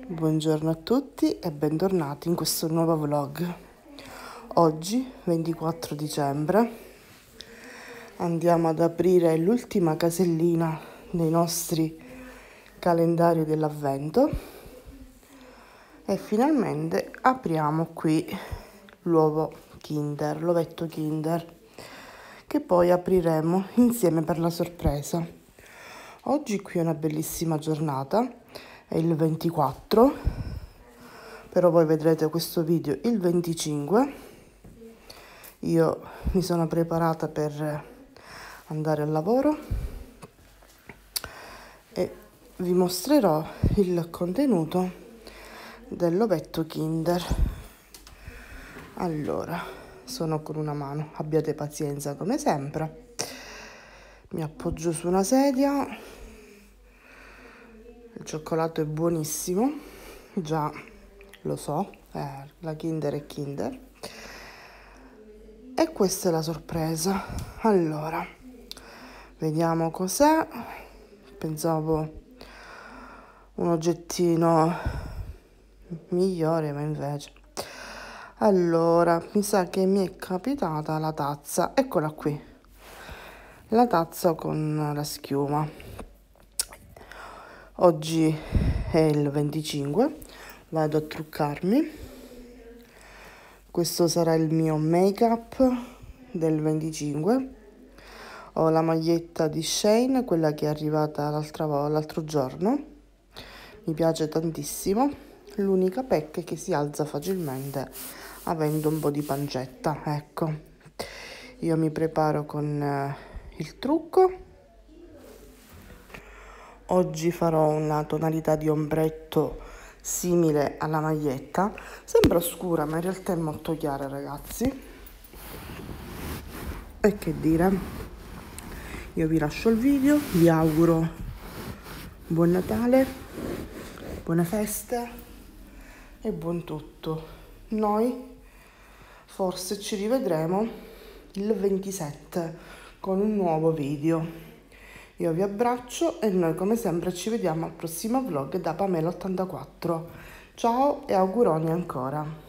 Buongiorno a tutti e bentornati in questo nuovo vlog. Oggi, 24 dicembre, andiamo ad aprire l'ultima casellina dei nostri calendari dell'avvento e finalmente apriamo qui l'ovetto Kinder, che poi apriremo insieme per la sorpresa. Oggi qui è una bellissima giornata. È il 24, però voi vedrete questo video il 25. Io mi sono preparata per andare al lavoro e vi mostrerò il contenuto dell'ovetto Kinder. Allora, sono con una mano, abbiate pazienza come sempre. Mi appoggio su una sedia. Il cioccolato è buonissimo, già lo so, la Kinder è Kinder. E questa è la sorpresa. Allora, vediamo cos'è. Pensavo un oggettino migliore, ma invece. Allora, mi sa che mi è capitata la tazza. Eccola qui, la tazza con la schiuma. Oggi è il 25, vado a truccarmi. Questo sarà il mio make up del 25. Ho la maglietta di Shein, quella che è arrivata l'altro giorno. Mi piace tantissimo. L'unica pecca è che si alza facilmente avendo un po' di pancetta. Ecco, io mi preparo con il trucco. Oggi farò una tonalità di ombretto simile alla maglietta. Sembra scura, ma in realtà è molto chiara, ragazzi. E che dire, io vi lascio il video, vi auguro buon Natale, buone feste e buon tutto. Noi forse ci rivedremo il 27 con un nuovo video. Io vi abbraccio e noi come sempre ci vediamo al prossimo vlog da Pamela84. Ciao e auguroni ancora.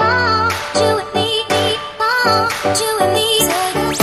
you and me, you and me.